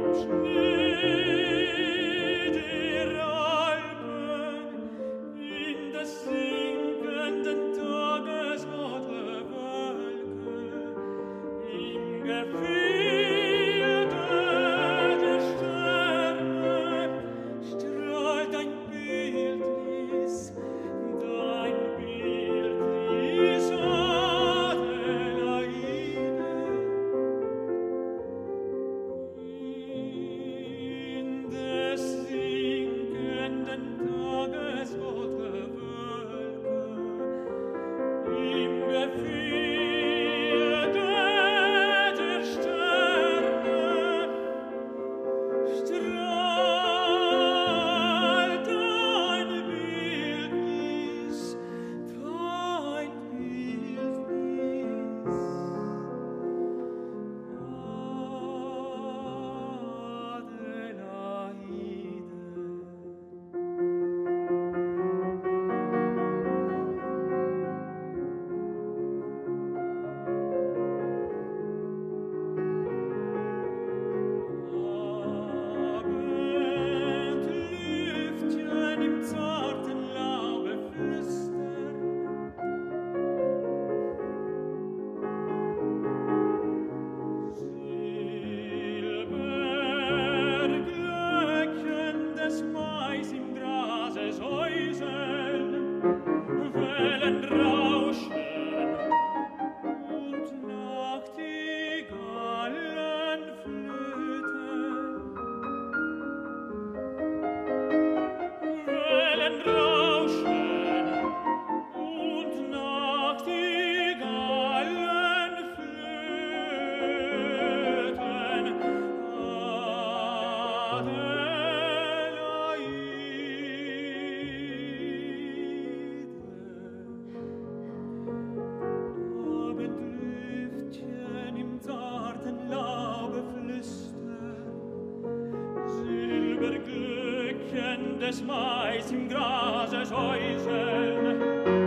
des Mais im Grase säuseln,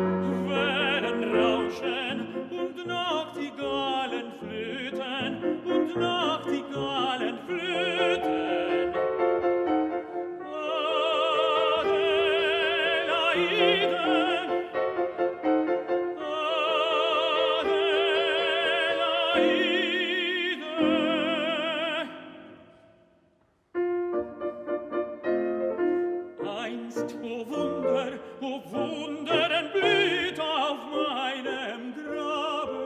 Wellen rauschen und Nachtigallen flöten und Nachtigallen flöten. Adelaide, einst, o Wunder, entblüht auf meinem Grabe.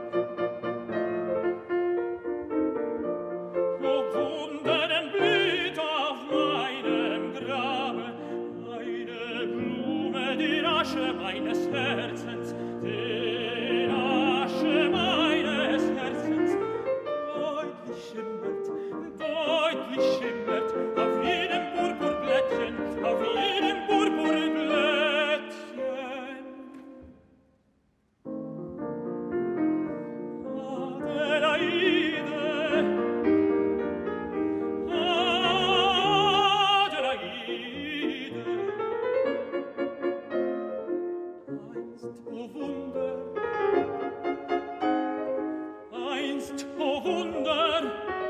O Wunder, entblüht auf meinem Grabe, eine Blume, die Asche meines Herzens, die Asche meines Herzens, deutlich schimmert auf jedem Purpurblättchen, auf jedem Purpurblättchen. Adelaide, Adelaide, einst, o Wunder, einst, o Wunder,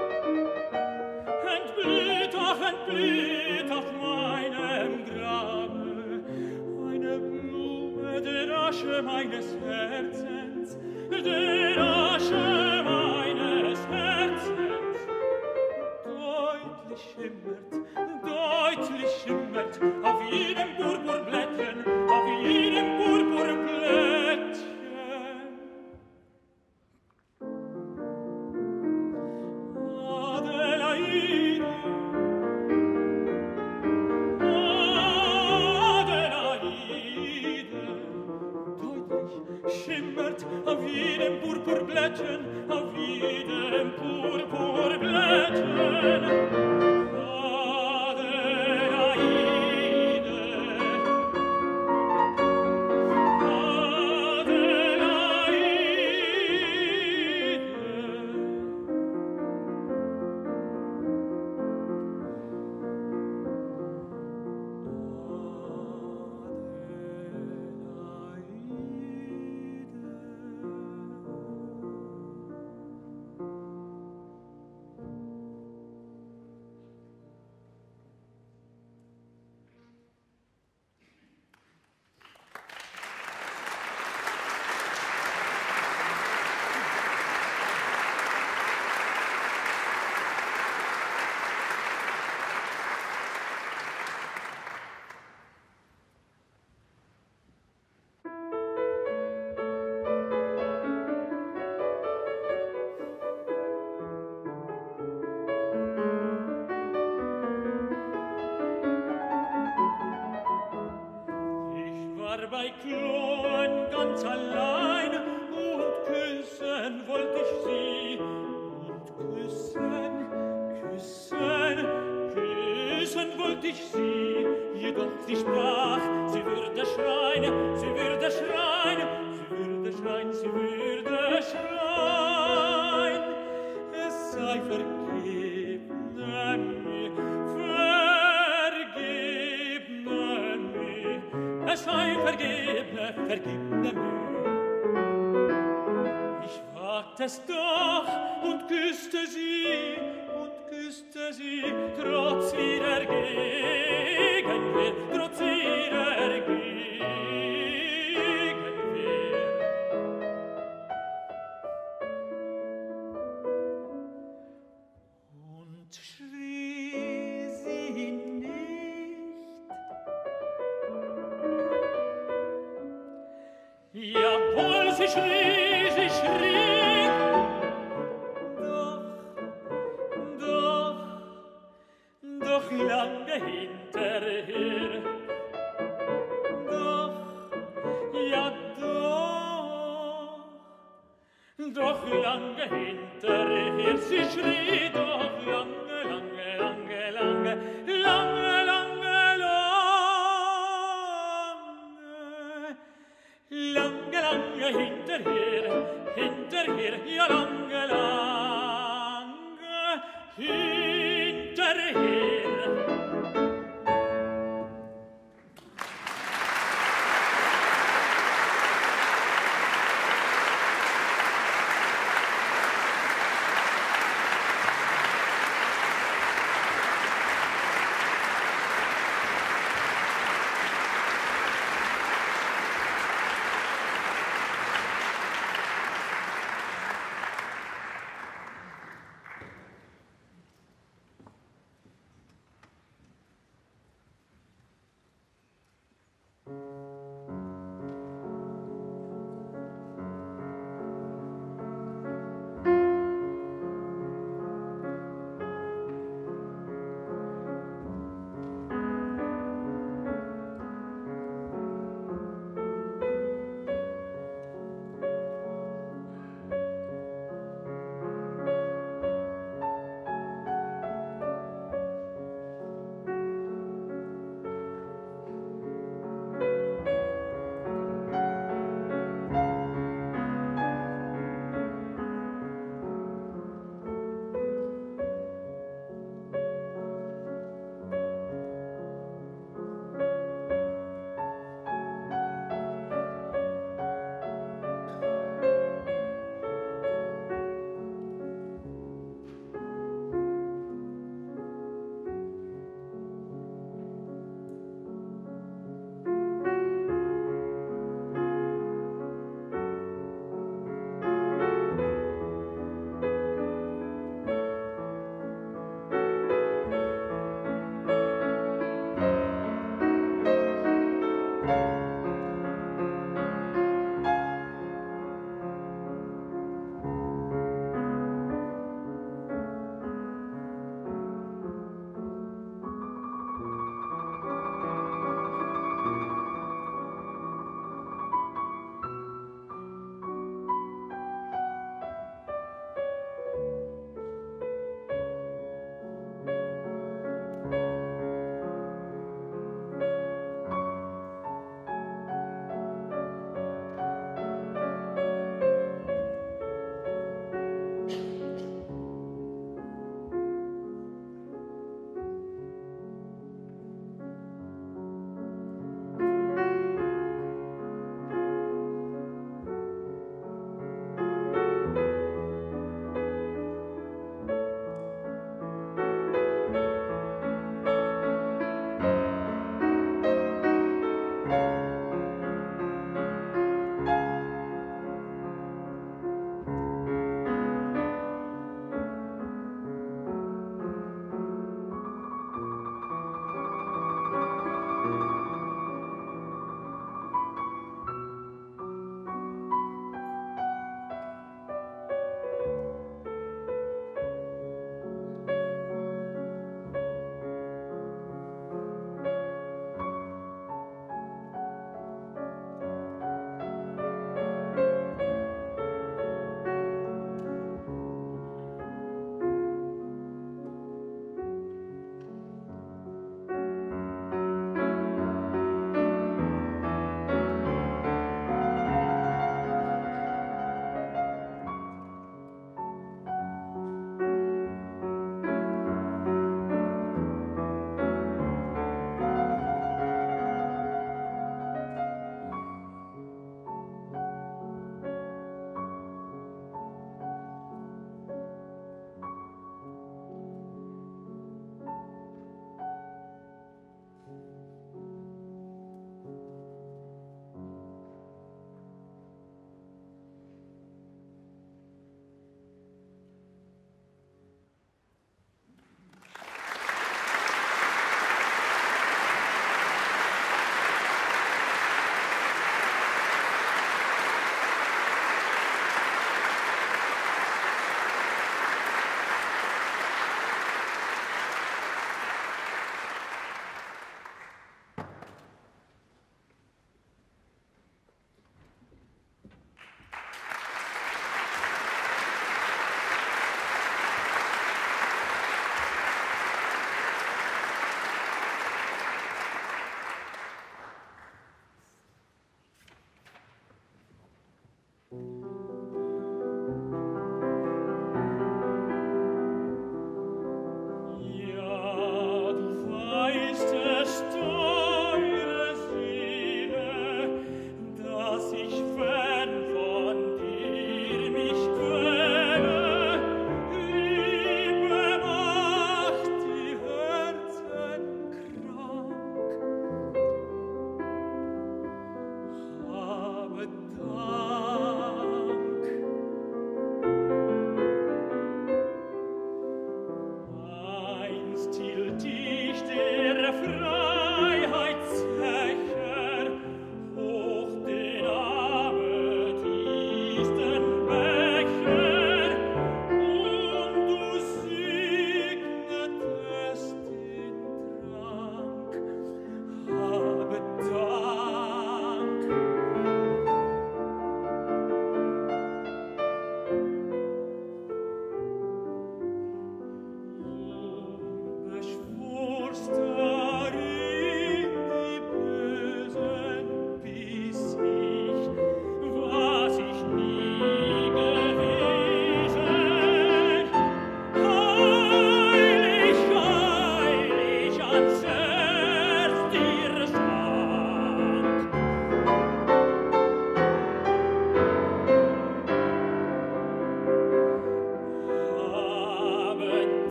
entblüht auf meinem Grabe eine Blume der Asche meines Herzens, der Asche meines Herzens. Deutlich schimmert auf jedem Purpurblättchen, auf jedem Purpurblättchen. Adelaide, schimmert auf jedem Purpurblättchen, auf jedem Purpurblättchen. bei Kloen ganz allein, und küssen wollt ich sie, und küssen wollt ich sie, jedoch sie sprach, sie würde schreien, sie würde schreien, sie würde schreien, sie würde schreien. Es sei vergebne mir, vergebne mir, es sei vergebne mir. Ich wagt es doch und küsste sie, trotz ihrer Gegenwehr, trotz ihrer Gegenwehr. Und schrie sie nicht? Jawohl, sie schrie, sie schrie. Doch lange hinterher, doch lange hinterher, sie schrie doch lange, lange, lange, lange, lange, lange, lange, lange hinterher, ja lange, lange hinterher.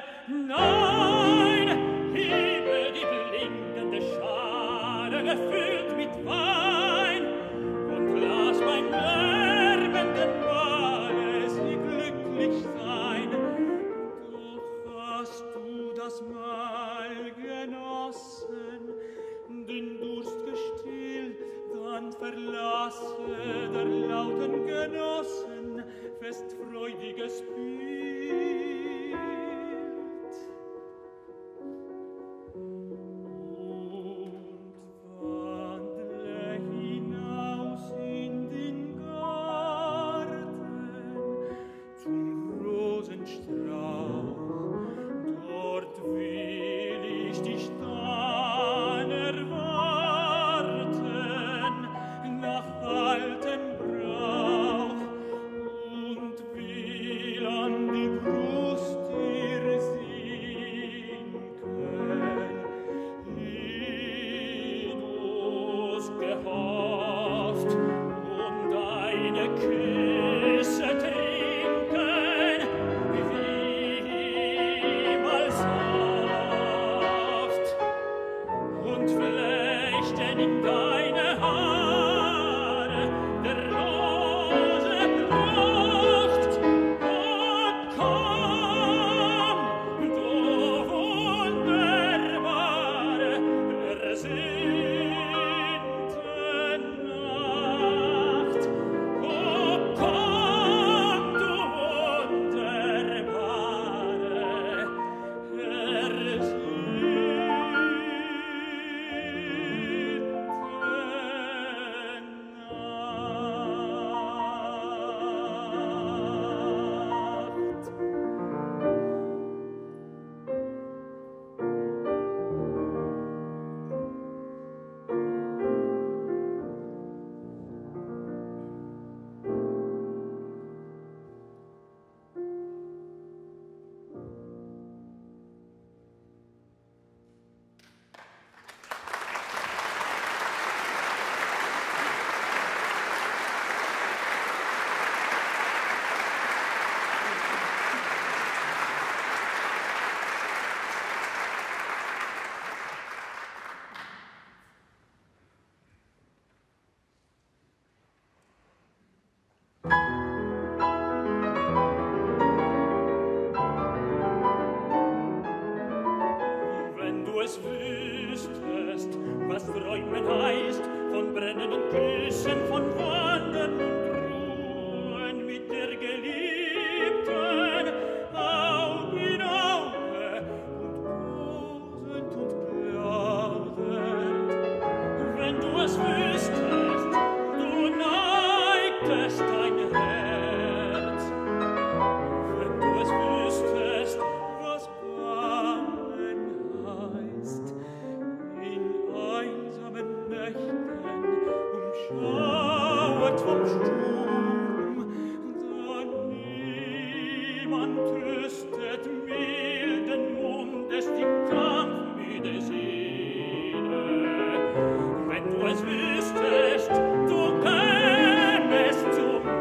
Nein, hebe die blinkende Schale, gefüllt mit Wein, und lass beim lärmenden Mahle sie glücklich sein. Doch hast du das Mahl genossen, den Durst gestillt, dann verlasse der lauten Genossen festfreudiges Bild. Und wandle hinaus in den Garten zum Rosenstrauch, dort will ich dich dann erwarten, nach altem Brauch, und will an die Brust dir sinken, wie du's gehofft, und deine Küsse trinken, wie mal Saft, und flechten in deine Haare der Rose Pracht. Oh, komm, du wunderbare, ersehnte Nacht. Oh, komm, du wunderbare, wenn du es wüsstest, was Träumen heißt, von brennenden Küssen, von Wandern und Ruhen mit der Geliebten, Aug in Auge und kosend und plaudernd. Wenn du es wüsstest, du neigtest dein Herz. Wenn du es wüsstest, was Bangen heißt, in einsamen Nächten umschauert vom Sturm, da niemand tröstet milden Mundes die kampfmüde Seele. Wenn du es wüsstest, du kämest zum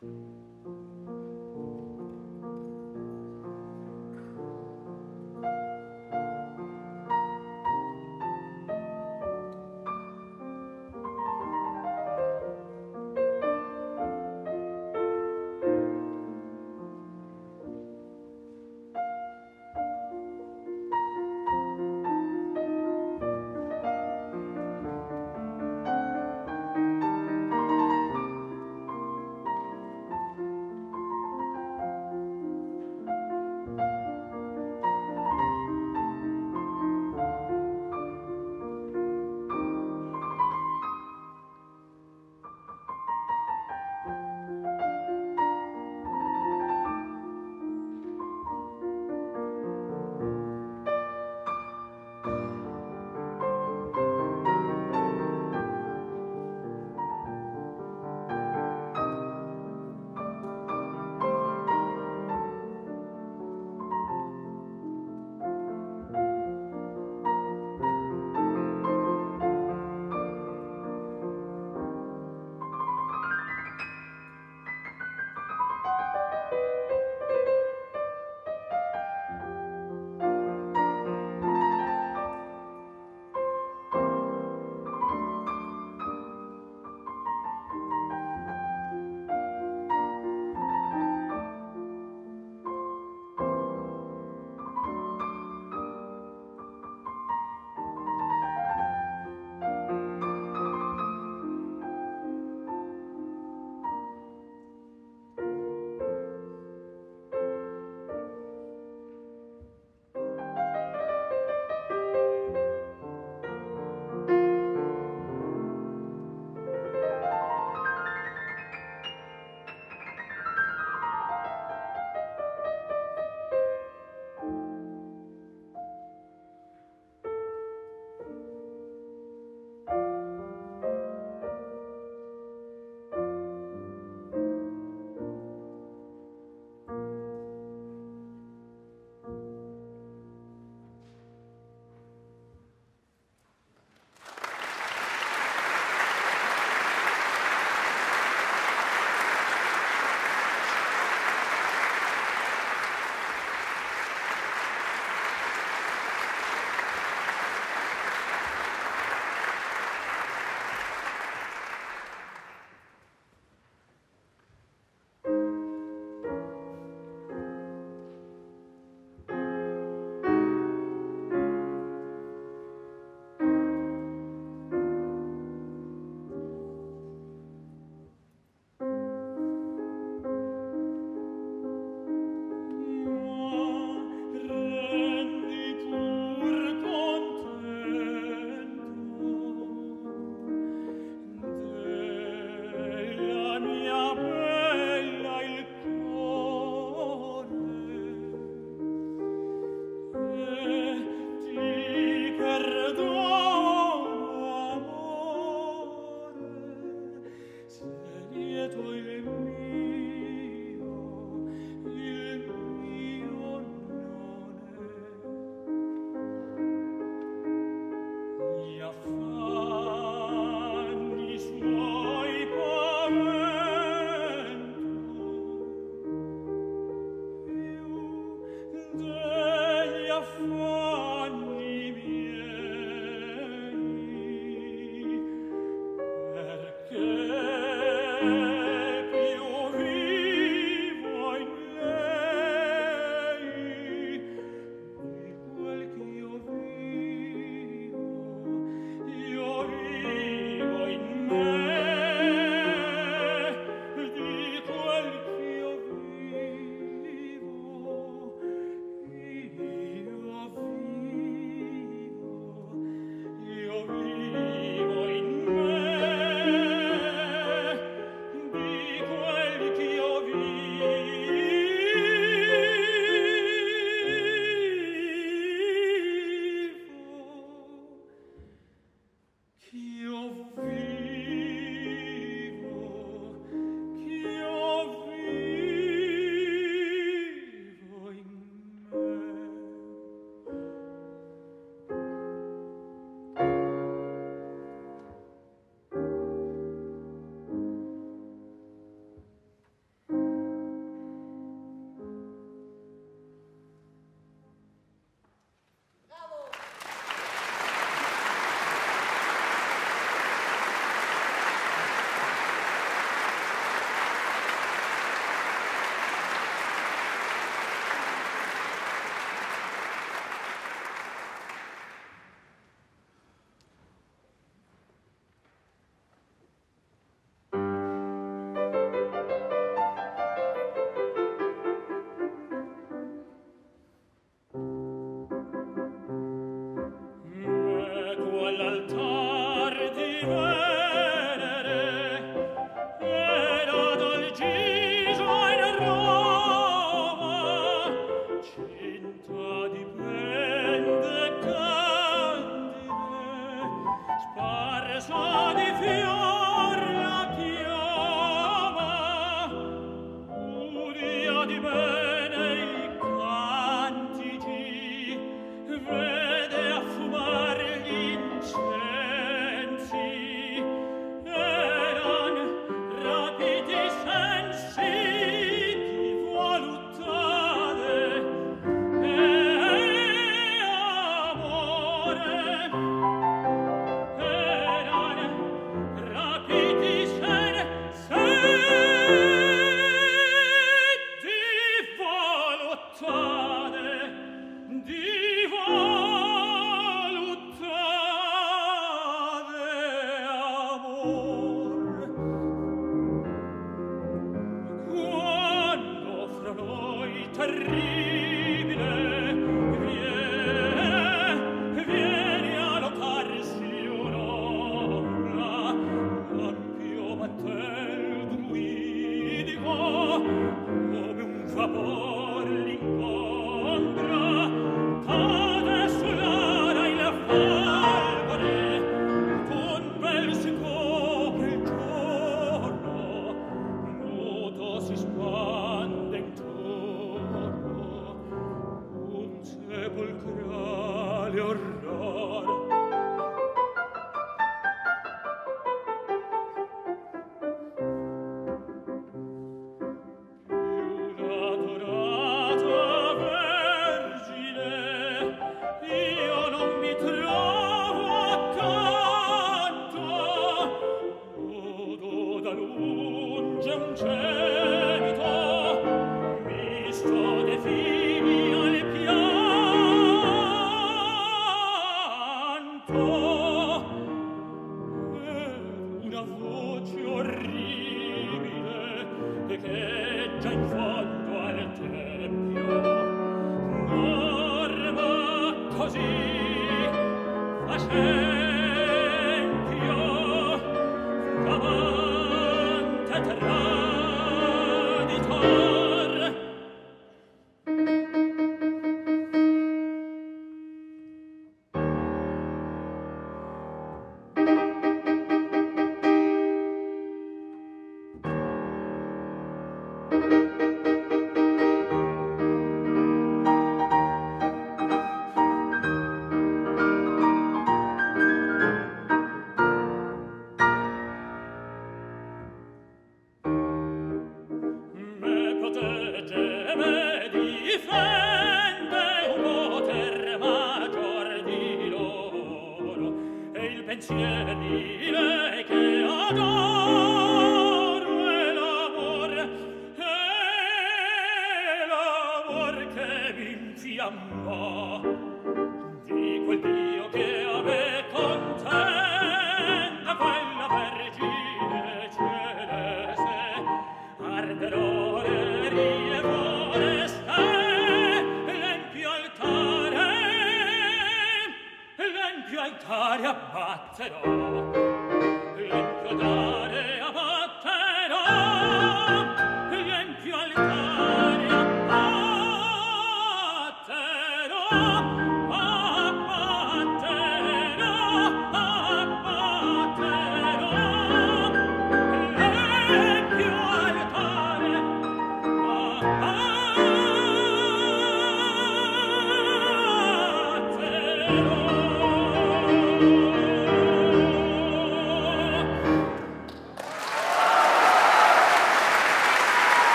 Vivo del druidico, come un vapor l'incontra, cade sull'ara il folgore, d'un bel si copre il giorno, muto si spande intorno, un sepolcrale orrore.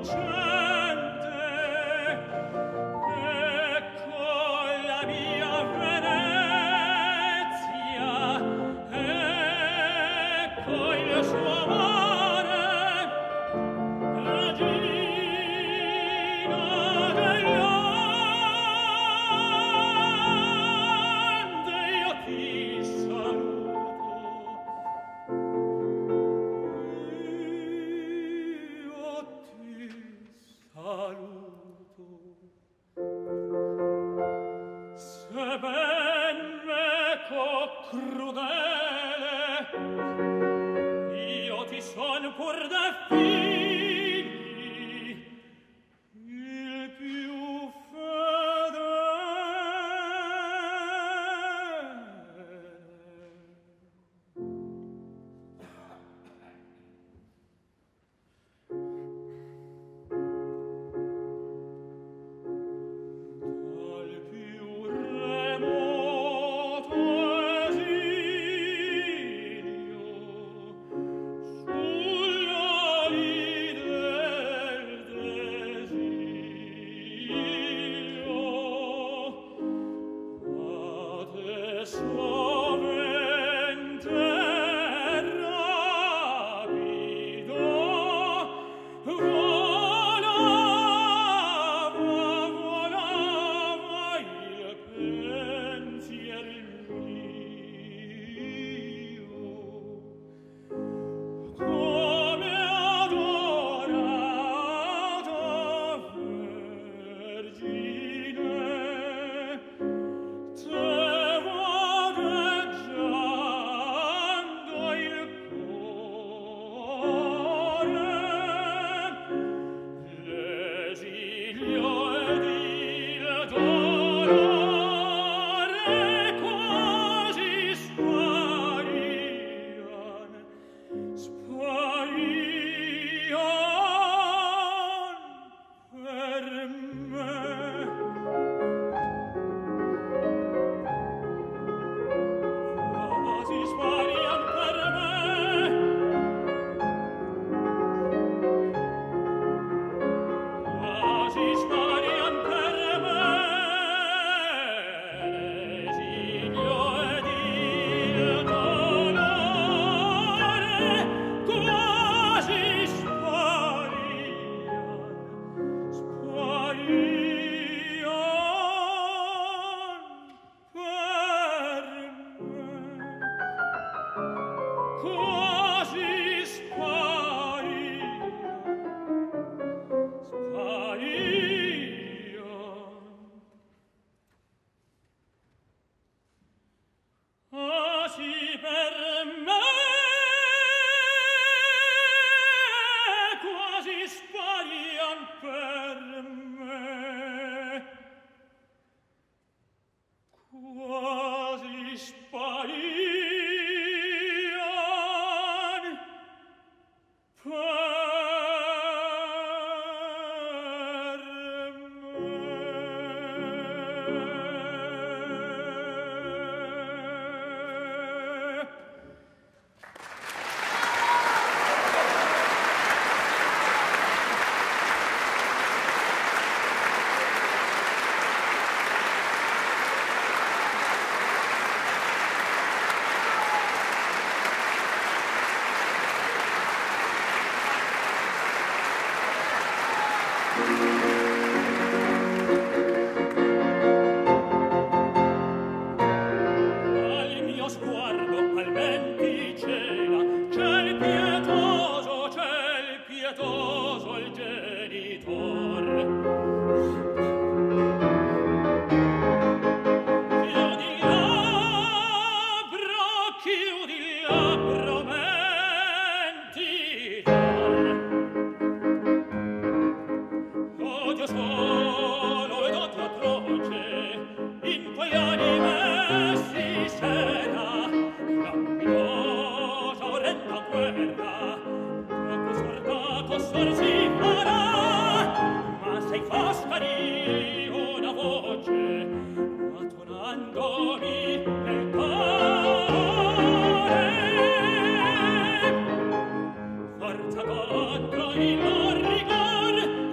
Forza contro il rigor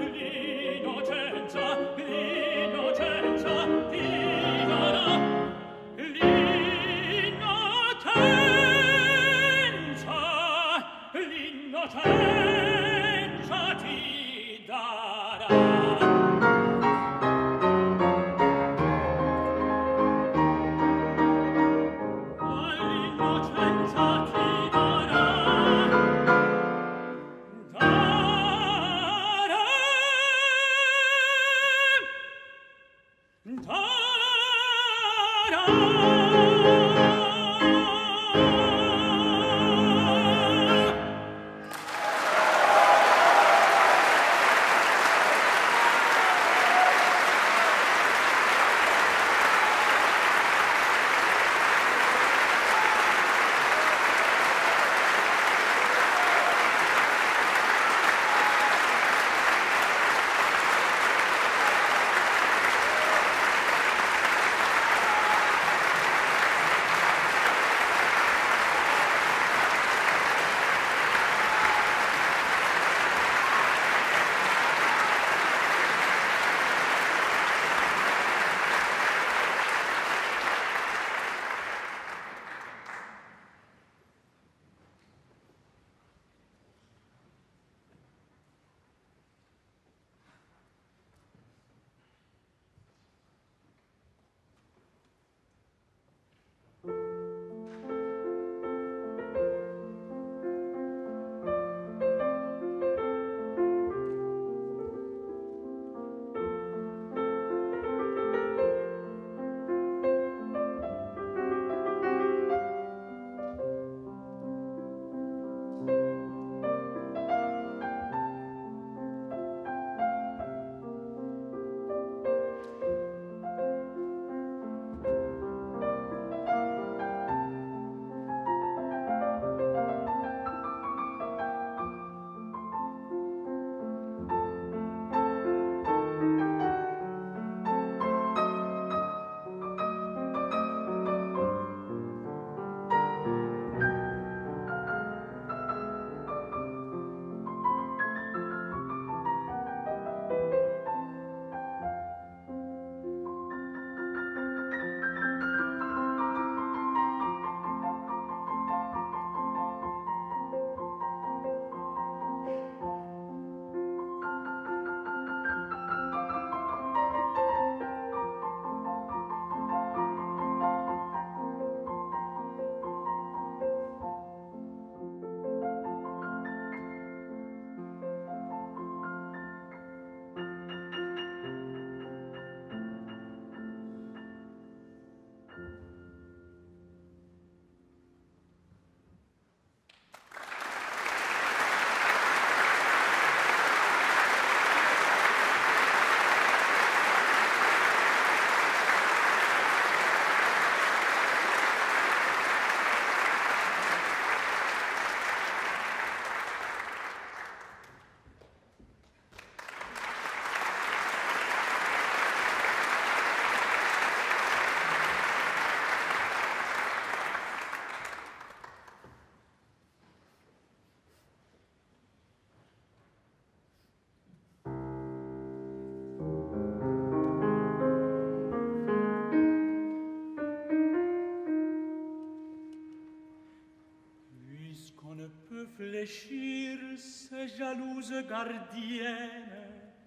fléchir ces jalouses gardiennes.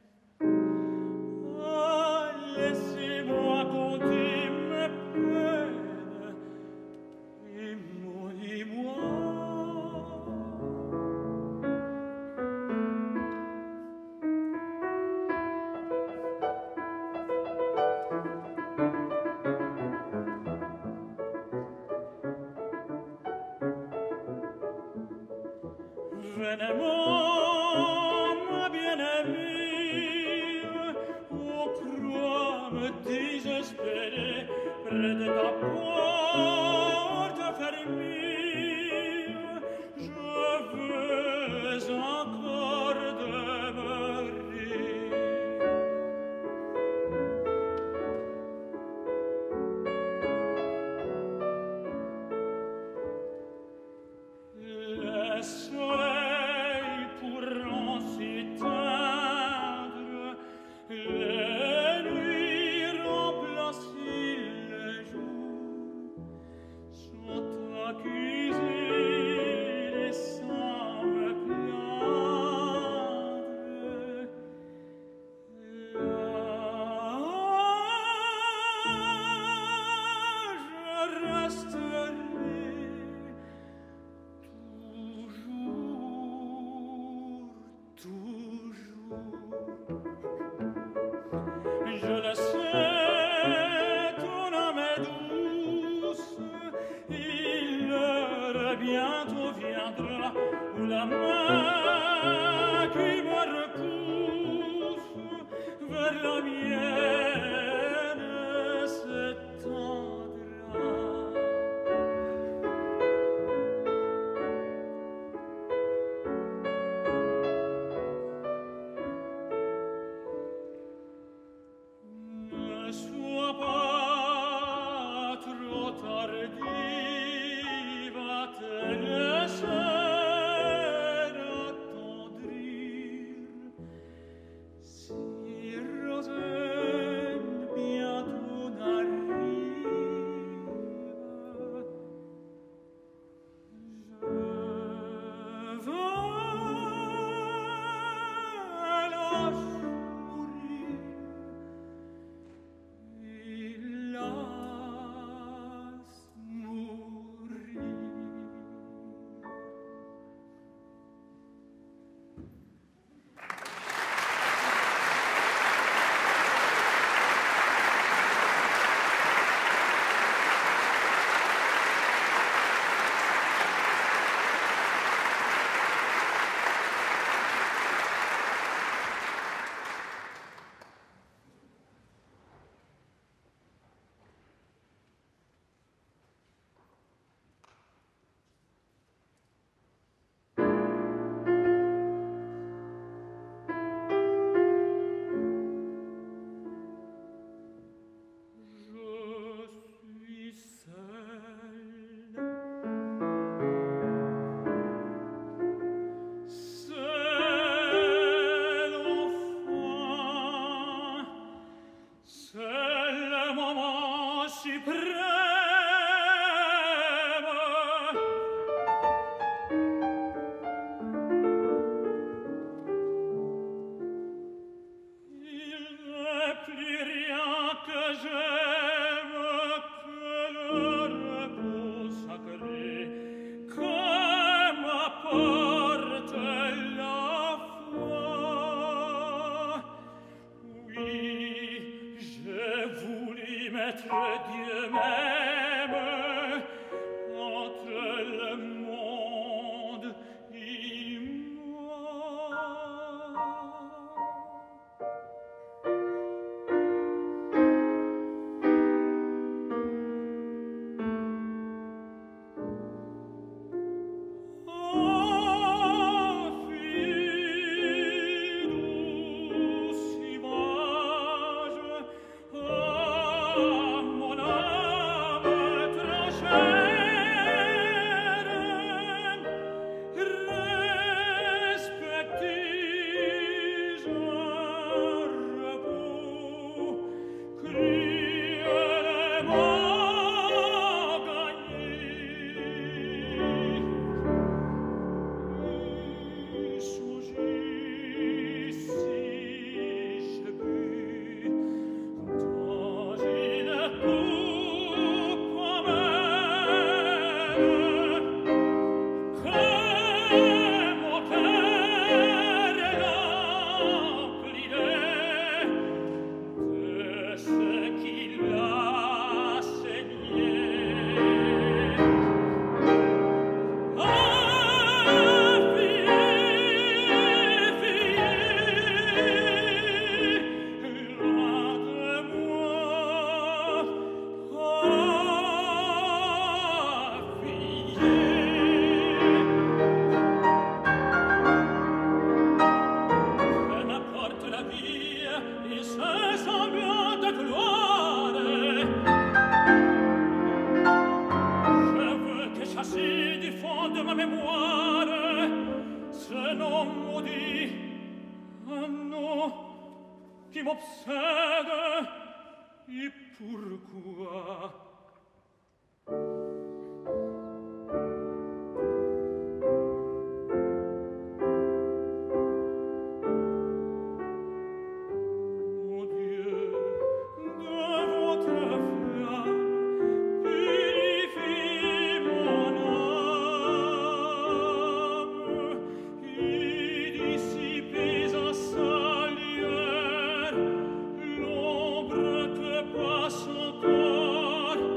Ah, laissez-moi compter mes peines et maudis-moi. Venez-moi, ma bien-aimée, oh, crois me désespérer près de ta porte fermée. Je veux encore demeurer. Le soleil pourront s'éteindre, les nuits remplacer les jours. bientôt viendra, où la main qui me repousse vers la mienne s'étendra. Ne sois pas trop tardive à te laisser attendrir. Si Rosaine bientôt n'arrive, je vais la mourir. Hélas, mourir. Dieu m'aime entre le monde et moi. Oh, fille douce image, oh, mon âme trop chère, respectis un repos cruellement gagné. Songez si j'ai bu dans une coupe amère, que mon cœur l'emplissait de ce qu'il a saigné. Chasser du fond de ma mémoire ce nom maudit, un nom qui m'obsède. Et pourquoi? Mon Dieu, de votre flamme purifie mon âme, et dissipez à sa lueur l'ombre que passe encore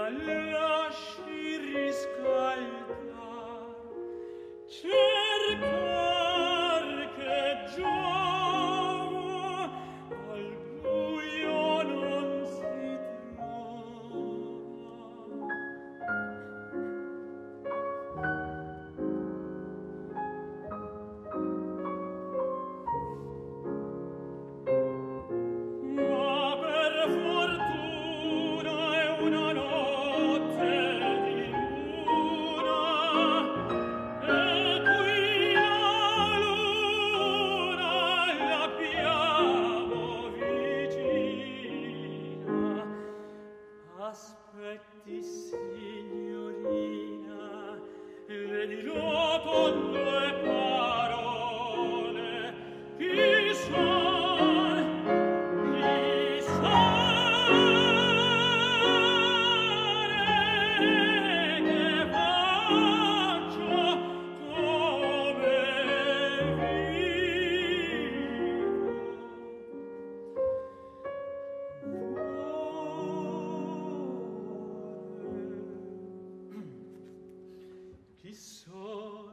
lasci riscaldar, cercar che giova al buio non si trova. Ma per fortuna è una notte di luna, e qui la luna l'abbiamo vicina. Aspetti, signorina, le dirò con due parole chi son, che faccio, come vivo. Chi son?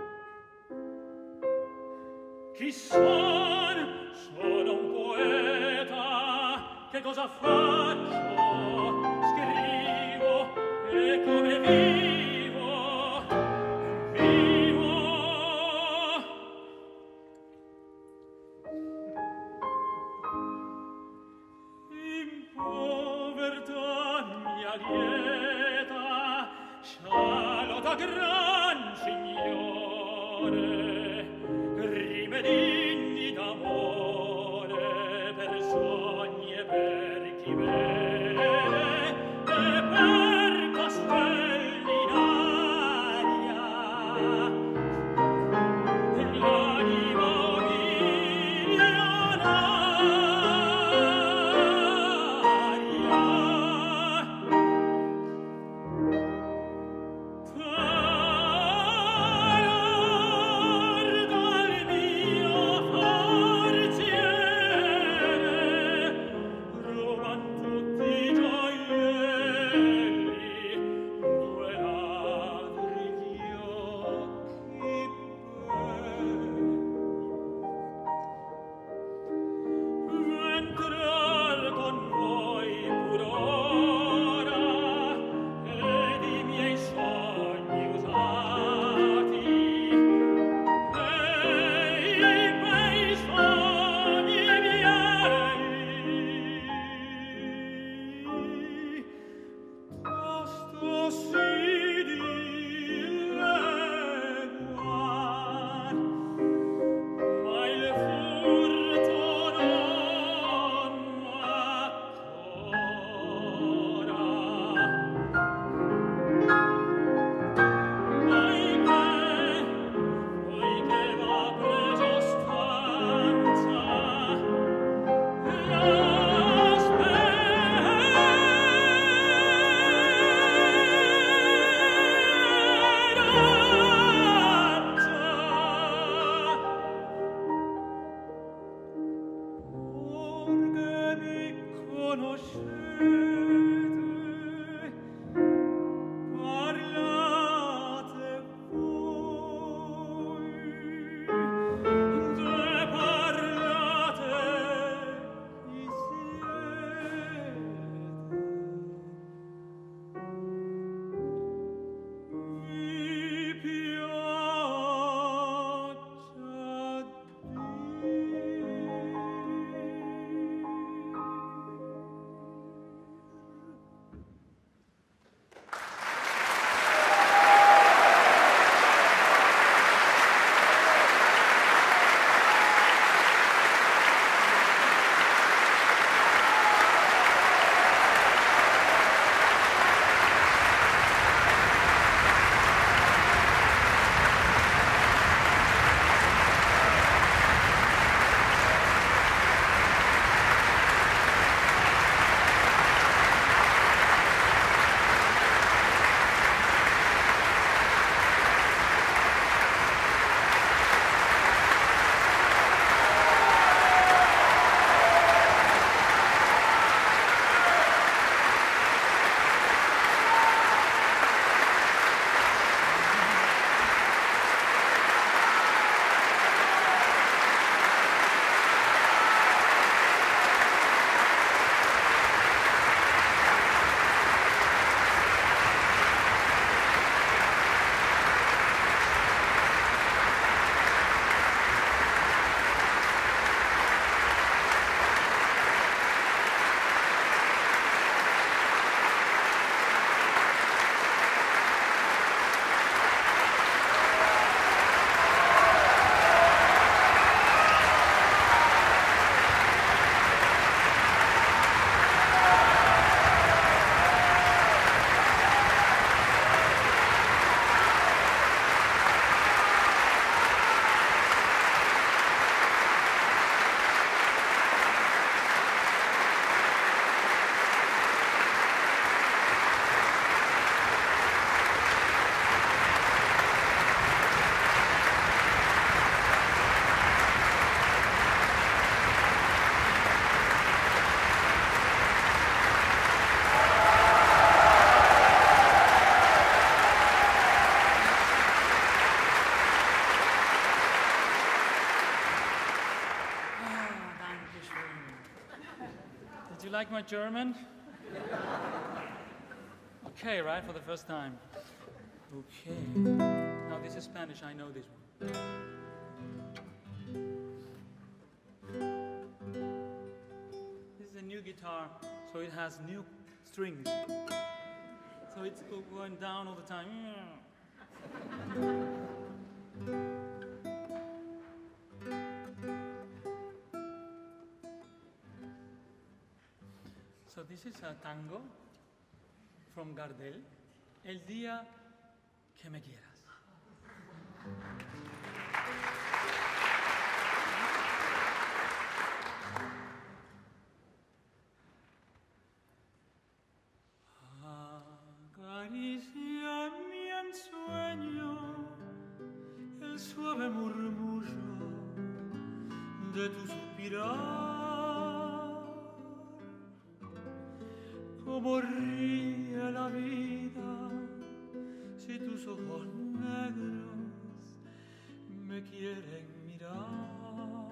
Chi son? Sono un poeta. Che cosa faccio? Scrivo. E come vivo? Vivo. In povertà mia lieta, scialo da gran signore, rimedini d'amore per sogni e per chimere e per castelli in aria. L'anima milionaria, you like my German? Okay, right, for the first time. Okay. Now this is Spanish, I know this one. This is a new guitar, so it has new strings. So it's going down all the time. So this is a tango from Gardel, El día que me quieras. Acaricia mi ensueño el suave murmullo de tu suspirar, como ríe la vida si tus ojos negros me quieren mirar.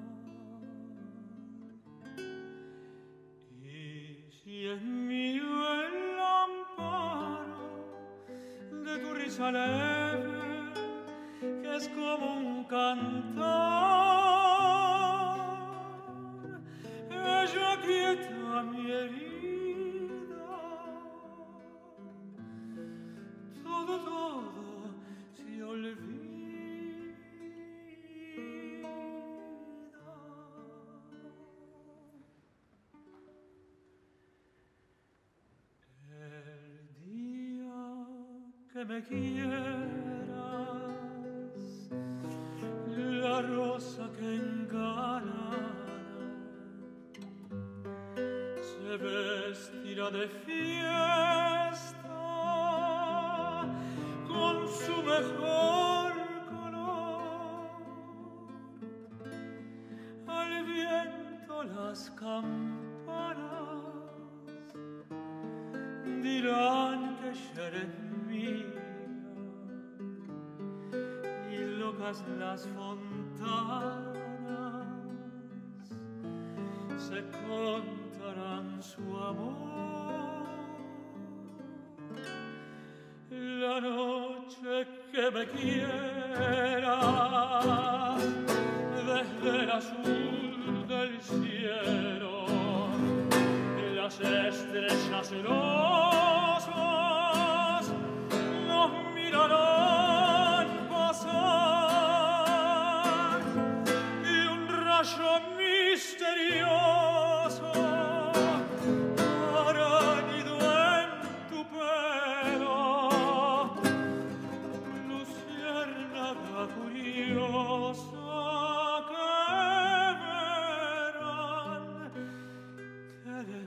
Y si es mío el amparo de tu risa leve, que es como un cantar, ella quieta mi herida, todo se olvida. El día que me quieras, la rosa que engalanará se vestirá de fiesta con su mejor color. Al viento las campanas dirán que ya eres mía, y locas las fontanas se contarán su amor. La noche que me quiera, desde el azul del cielo, las estrellas celosas nos mirarán pasar, y un rayo misterioso hará nido en tu pelo, luciérnaga curiosa que verán que eres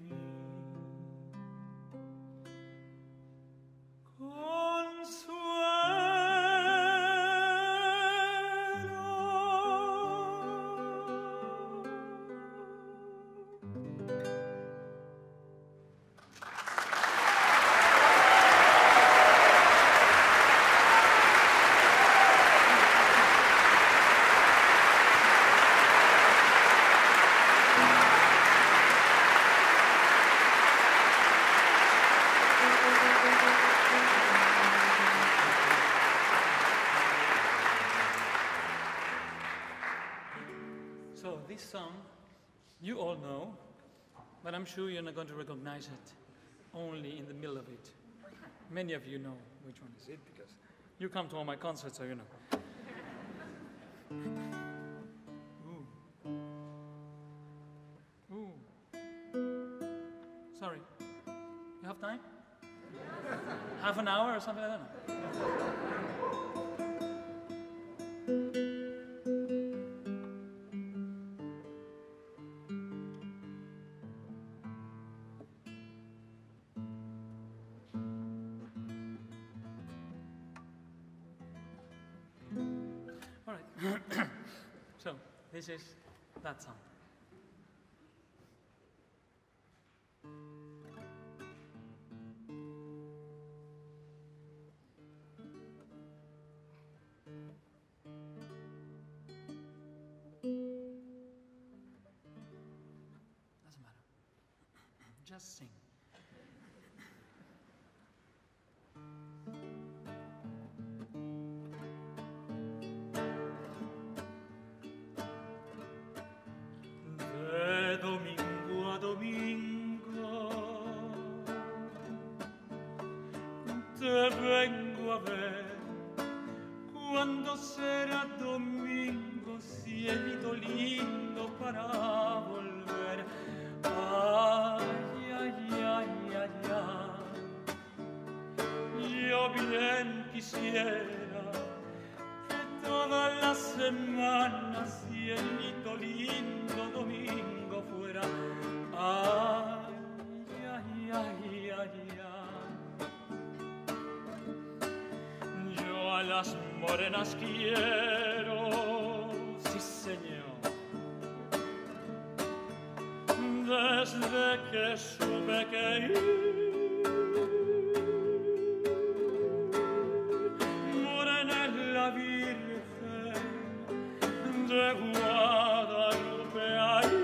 So this song, you all know, but I'm sure you're not going to recognize it only in the middle of it. Many of you know which one is it because you come to all my concerts, so you know. Ooh. Sorry. You have time? Half an hour or something like that? All right. So this is that song. Doesn't matter. Just sing. De domingo a domingo te vengo a ver. Cuando será domingo, cielito lindo para volver. Ay, ay, ay, ay, ay. Yo bien quisiera que toda la semana, cielito lindo, domingo fuera. Ay, ay, ay, ay, ay. Yo a las morenas quiero, sí señor, desde que supe que morena es la Virgen de Guadalupe. Ay,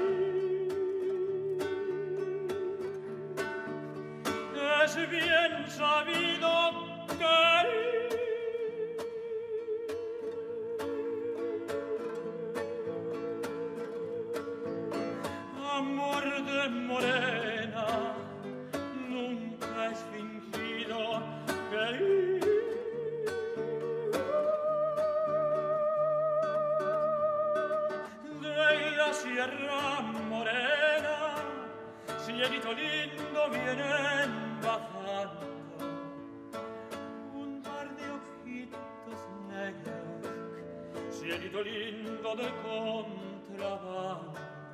es bien sabido que amor de morena nunca es fingido. Que de la Sierra Morena, cielito lindo, vienen bajando un par de ojitos negros, cielito lindo de contrabando.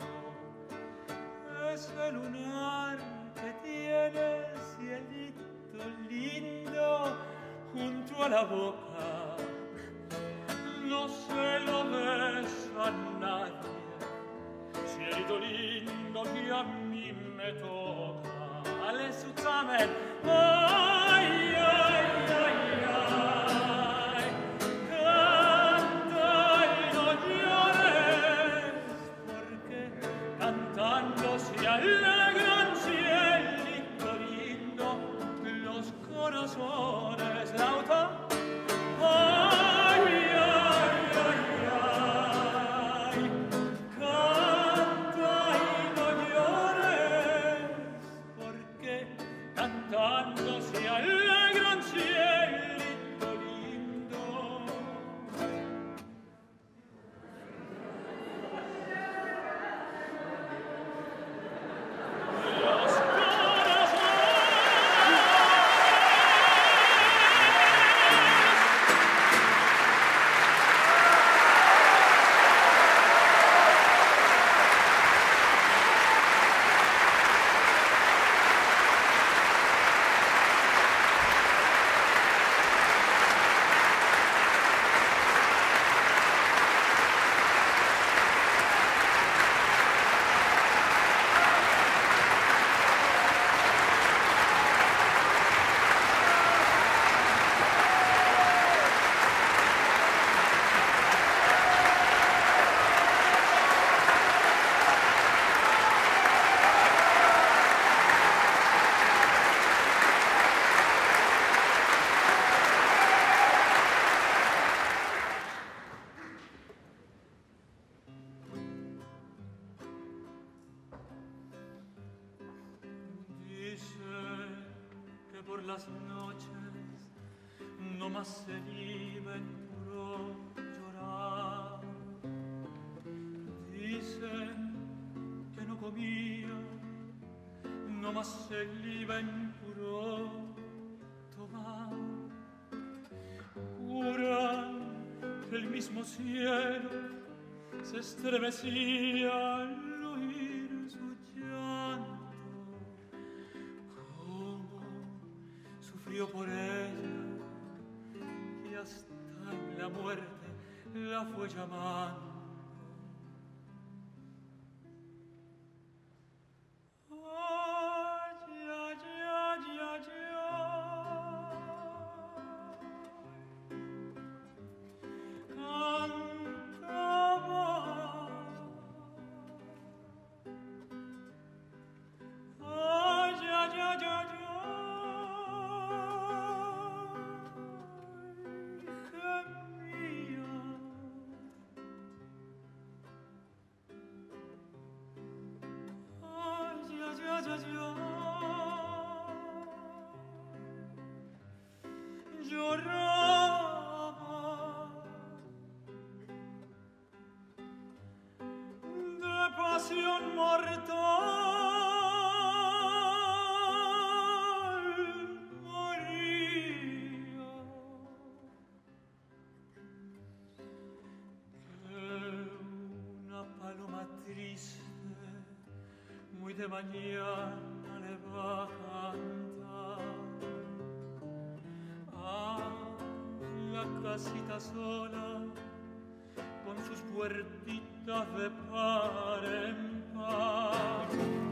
Ese lunar que tiene, cielito lindo, junto a la boca, no se lo besa nadie, cielito lindo que a mí me toca. Ale suzamen, ay, ay, ay, ay, canta y no llores, porque cantando se alegran, cielito lindo, los corazones. Lauta, ay, ay, ay, ay, canta y no llores, porque cantando se alegran, cielito lindo. Los corazones. Por las noches no más se iban puro llorar. Dicen que no comía, no más se iban puro tomar. Juran que el mismo cielo se estremecía al oír su llanto. Sufrió por ella y hasta en la muerte la fue llamando. Ay, ay, ay, ay, ay. Cantaba. Ay, pasión mortal moría. Que una paloma triste, muy de mañana le va a cantar a la casita sola con sus puertitas de par en par.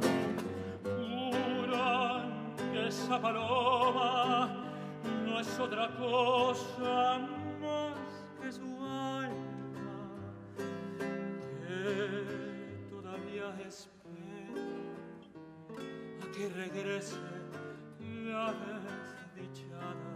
Juran que esa paloma no es otra cosa más que su alma, que todavía espera a que regrese la desdichada.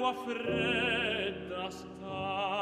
l'acqua fredda sta